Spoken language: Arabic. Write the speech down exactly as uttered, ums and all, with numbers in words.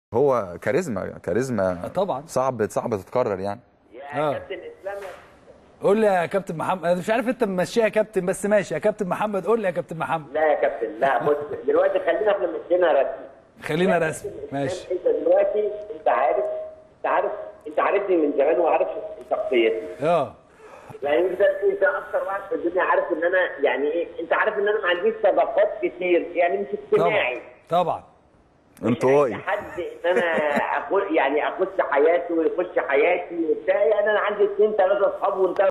هو كاريزما كاريزما طبعا صعب صعب تتكرر يعني. يا آه. كابتن اسلام، قول لي يا كابتن محمد، انا مش عارف انت ممشيها يا كابتن، بس ماشي يا كابتن محمد، قول لي يا كابتن محمد. لا يا كابتن، لا بص دلوقتي خلينا احنا ماشيينها رسمي. خلينا رسمي ماشي. انت دلوقتي انت عارف انت عارف انت عارفني من زمان وعارف شخصيتي. اه يعني انت انت اكتر واحد في الدنيا عارف ان انا يعني ايه، انت عارف ان انا ما عنديش صداقات كتير، يعني مش اجتماعي. طبعا طبعا. انطوائي. حد ان انا أخش يعني اخش حياتي ويخش حياتي وبتاع، يعني انا عندي اثنين ثلاثه اصحاب وانت